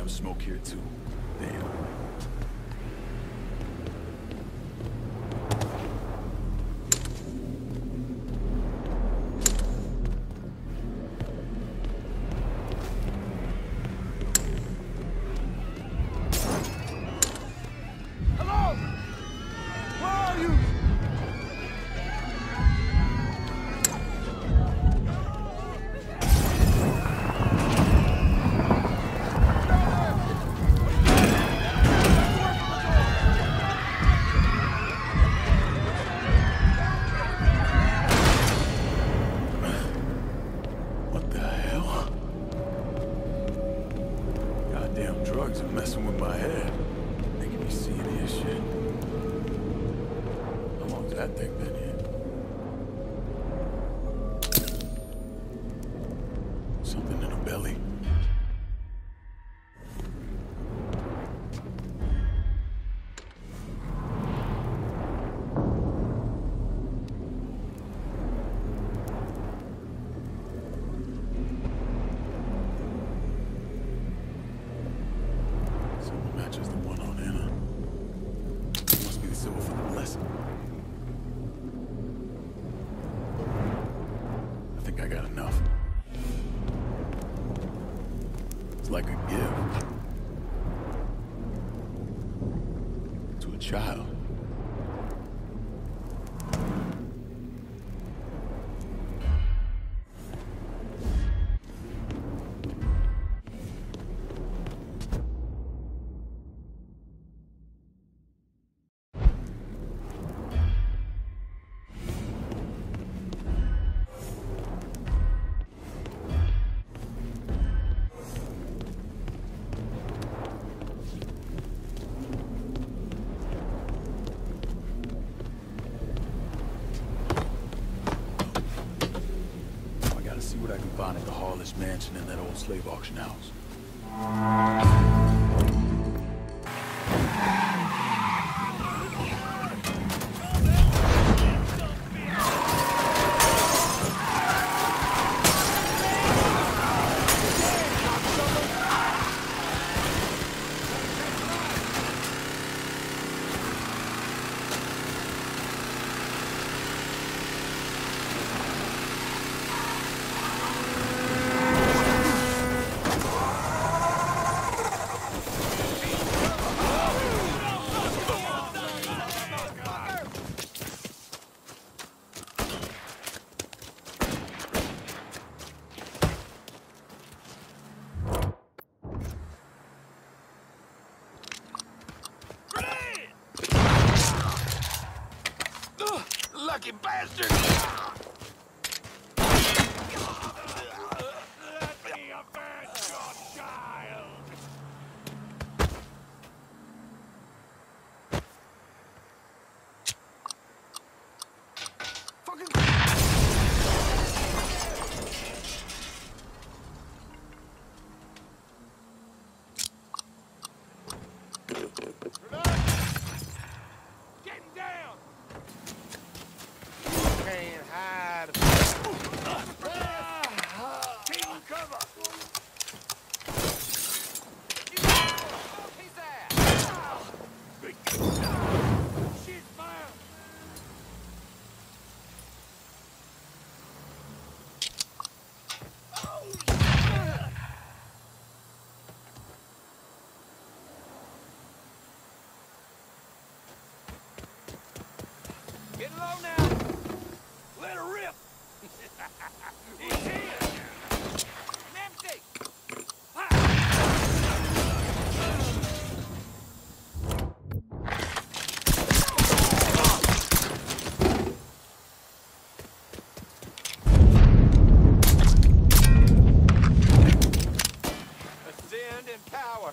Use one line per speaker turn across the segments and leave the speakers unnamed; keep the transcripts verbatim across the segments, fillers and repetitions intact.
of smoke here too. Damn. Drugs are messing with my head, making me see any of shit. How long's that thing been here? Something in her belly. Matches the one on Anna. Must be the symbol for the blessing. I think I got enough. It's like a gift to a child. See what I can find at the Harless Mansion and that old slave auction house. Lucky bastard!
Get low now. Let her rip. He's here. Empty. Ascend in power.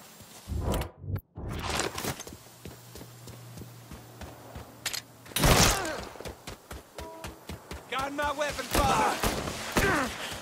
Got my weapon, father!